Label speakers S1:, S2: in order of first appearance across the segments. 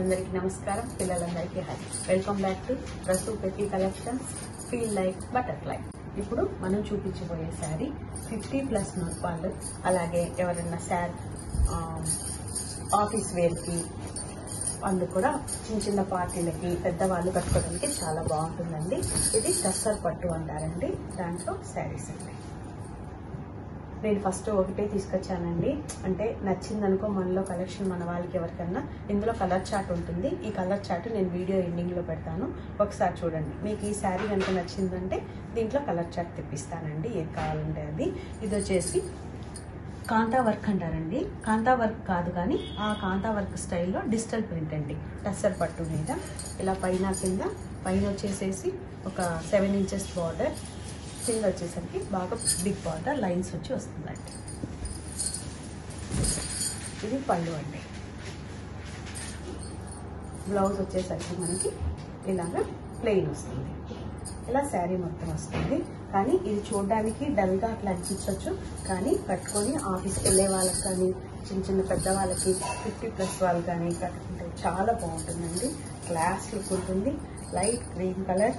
S1: అందరికీ నమస్కారం, పిల్లలందరికీ హాయ్. వెల్కమ్ బ్యాక్ టు రసు పెట్టి కలెక్షన్స్ ఫీల్ లైక్ బటర్ఫ్లై. ఇప్పుడు మనం చూపించబోయే శారీ 50+ వాళ్ళు, అలాగే ఎవరైనా ఆఫీస్ వేర్కి, అందుకు కూడా చిన్న చిన్న పార్టీలకి పెద్దవాళ్ళు కట్టుకోవడానికి చాలా బాగుంటుందండి. ఇది టస్సర్ పట్టు అంటారండి. దాంట్లో శారీస్ అండి. నేను ఫస్ట్ ఒకటే తీసుకొచ్చానండి. అంటే నచ్చిందనుకో మనలో కలెక్షన్ మన వాళ్ళకి ఎవరికన్నా. ఇందులో కలర్ చార్ట్ ఉంటుంది. ఈ కలర్ చార్ట్ నేను వీడియో ఎండింగ్లో పెడతాను, ఒకసారి చూడండి. మీకు ఈ శారీ కనుక నచ్చిందంటే దీంట్లో కలర్ చార్ట్ తెప్పిస్తానండి, ఏది కావాలంటే అది. ఇది వచ్చేసి కాంతా వర్క్ అంటారండి. కాంతా వర్క్ కాదు కానీ ఆ కాంతా వర్క్ స్టైల్లో డిజిటల్ ప్రింట్ అండి. టస్సర్ పట్టు మీద ఇలా పైన కింద, పైన వచ్చేసేసి ఒక 7 ఇంచెస్ బార్డర్, కింద వచ్చేసరికి బాగా బిగ్ బార్డర్ లైన్స్ వచ్చి వస్తుందండి. ఇది పళ్ళు అండి. బ్లౌజ్ వచ్చేసరికి మనకి ఇలాగా ప్లెయిన్ వస్తుంది. ఇలా శారీ మొత్తం వస్తుంది. కానీ ఇది చూడడానికి డల్గా అట్లా అనిపించవచ్చు, కానీ కట్టుకొని ఆఫీస్కి వెళ్ళే వాళ్ళకి కానీ, చిన్న చిన్న పెద్ద వాళ్ళకి, 50+ వాళ్ళు కానీ కట్టుకుంటే చాలా బాగుంటుందండి. క్లాస్ లుక్ ఉంటుంది. లైట్ గ్రీన్ కలర్,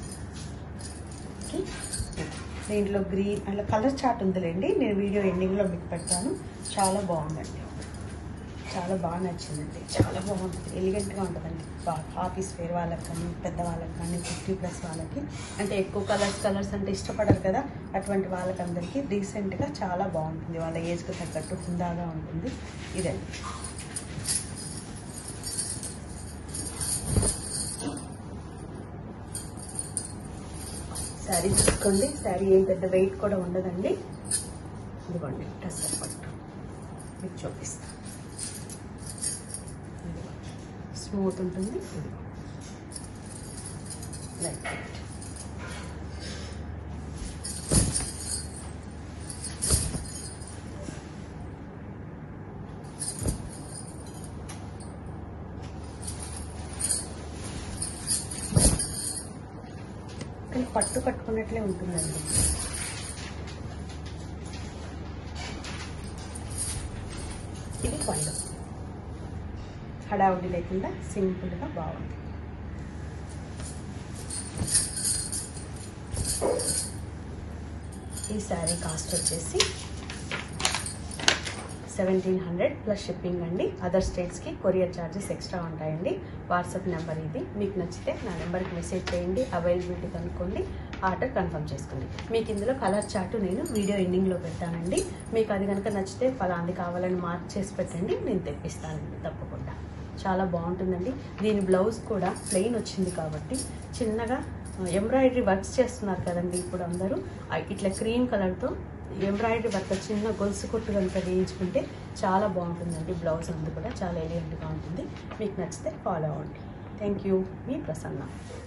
S1: దీంట్లో గ్రీన్ అలా కలర్ చార్ట్ ఉందిలేండి, నేను వీడియో ఎండింగ్లో మీకు పెడతాను. చాలా బాగుందండి, చాలా బాగా నచ్చిందండి. చాలా బాగుంటుంది, ఎలిగెంట్గా ఉంటుందండి. బాగా ఆఫీస్ వేర్ వాళ్ళకి కానీ, పెద్దవాళ్ళకి కానీ, 50+ వాళ్ళకి, అంటే ఎక్కువ కలర్స్ అంటే ఇష్టపడరు కదా, అటువంటి వాళ్ళకందరికీ డీసెంట్గా చాలా బాగుంటుంది. వాళ్ళ ఏజ్కి తగ్గట్టు హుందాగా ఉంటుంది. ఇదండి. శారీ చూసుకోండి. శారీ ఏం పెద్ద వెయిట్ కూడా ఉండదండి. ఇదిగోండి టస్సర్ పట్టు మీకు చూపిస్తాను. స్మూత్ ఉంటుంది. Light weight. పట్టు కట్టుకున్నట్లే ఉంటుందండి. ఇది పళ్ళు, హడావుడి లేకుండా సింపుల్గా బాగుంది. ఈ శారీ కాస్ట్ వచ్చేసి 1700+ షిప్పింగ్ అండి. అదర్ స్టేట్స్కి కొరియర్ ఛార్జెస్ ఎక్స్ట్రా ఉంటాయండి. వాట్సాప్ నెంబర్ ఇది. మీకు నచ్చితే నా నెంబర్కి మెసేజ్ చేయండి, అవైలబిలిటీ కనుక్కోండి, ఆర్డర్ కన్ఫర్మ్ చేసుకోండి. మీకు ఇందులో కలర్ చార్ట్ నేను వీడియో ఎండింగ్లో పెడతానండి. మీకు అది కనుక నచ్చితే ఫలాంది కావాలని మార్క్ చేసి పెట్టండి, నేను తెప్పిస్తానండి తప్పకుండా. చాలా బాగుంటుందండి. దీని బ్లౌజ్ కూడా ప్లెయిన్ వచ్చింది కాబట్టి చిన్నగా ఎంబ్రాయిడరీ వర్క్స్ చేస్తున్నారు కదండి ఇప్పుడు అందరూ. ఇట్లా క్రీమ్ కలర్తో ఎంబ్రాయిడరీ వర్క్ చిన్న గొలుసు కొట్టు కనుక వేయించుకుంటే చాలా బాగుంటుందండి. బ్లౌజ్ అందు కూడా చాలా ఎలిగెంట్గా ఉంటుంది. మీకు నచ్చితే ఫాలో అవ్వండి. Thank you. మీ ప్రసన్న.